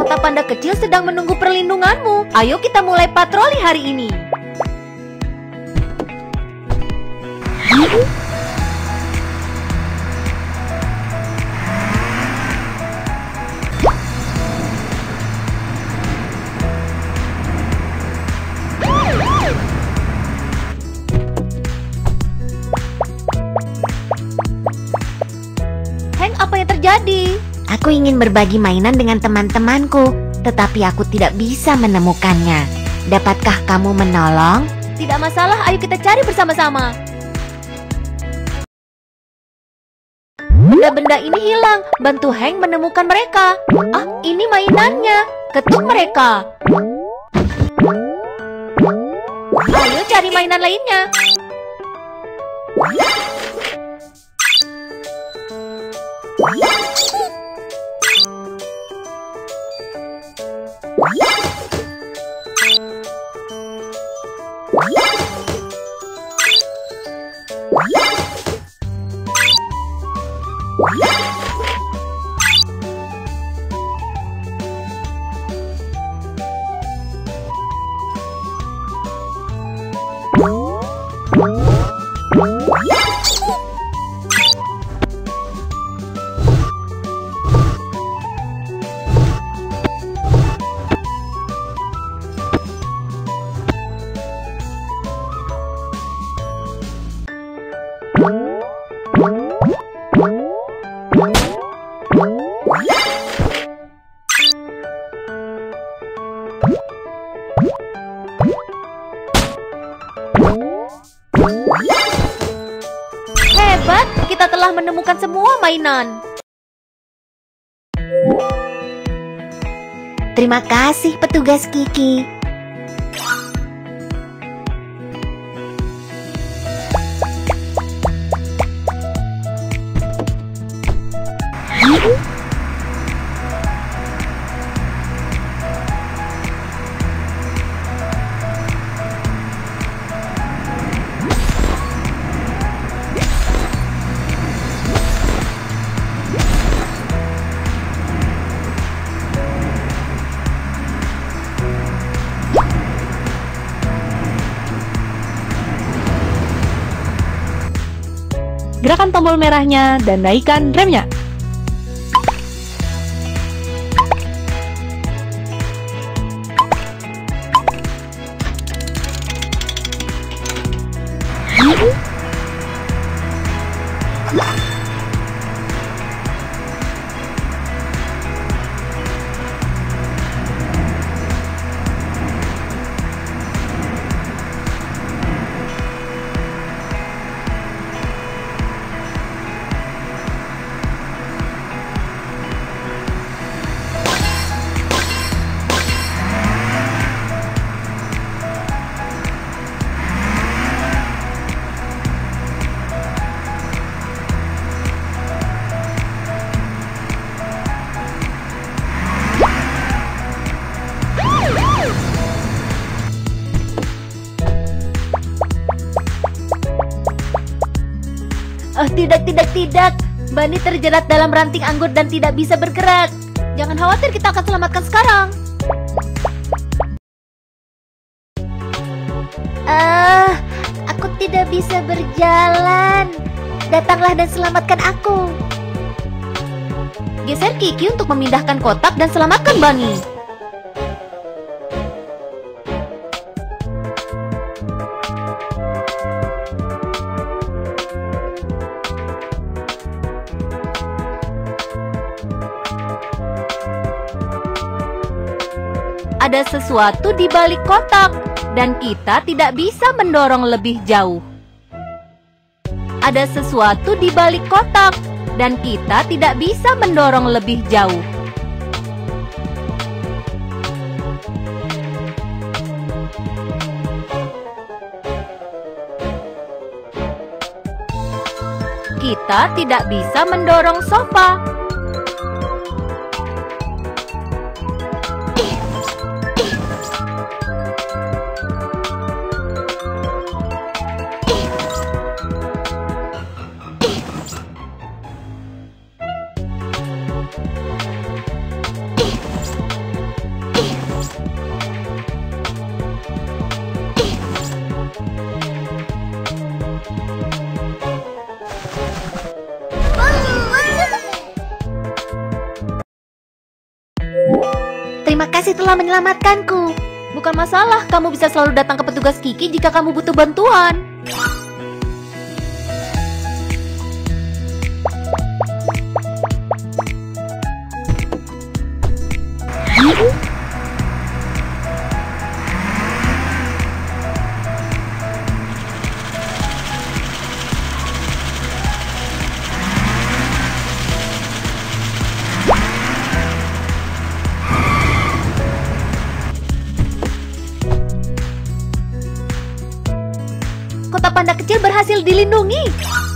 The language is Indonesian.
kota panda kecil sedang menunggu perlindunganmu. Ayo kita mulai patroli hari ini. Hank, apa yang terjadi? Aku ingin berbagi mainan dengan teman-temanku, tetapi aku tidak bisa menemukannya. Dapatkah kamu menolong? Tidak masalah, ayo kita cari bersama-sama. Benda-benda ini hilang. Bantu Hank menemukan mereka. Ah, ini mainannya. Ketuk mereka. Ayo cari mainan lainnya. Hebat, kita telah menemukan semua mainan. Terima kasih petugas Kiki. Gerakan tombol merahnya dan naikkan remnya. Oh, tidak. Bunny terjerat dalam ranting anggur dan tidak bisa bergerak. Jangan khawatir, kita akan selamatkan sekarang. Aku tidak bisa berjalan. Datanglah dan selamatkan aku. Geser Kiki untuk memindahkan kotak dan selamatkan Bunny. Ada sesuatu di balik kotak, dan kita tidak bisa mendorong lebih jauh. Ada sesuatu di balik kotak, dan kita tidak bisa mendorong lebih jauh. Kita tidak bisa mendorong sofa. Terima kasih telah menyelamatkanku. Bukan masalah, kamu bisa selalu datang ke petugas Kiki jika kamu butuh bantuan. Kota panda kecil berhasil dilindungi.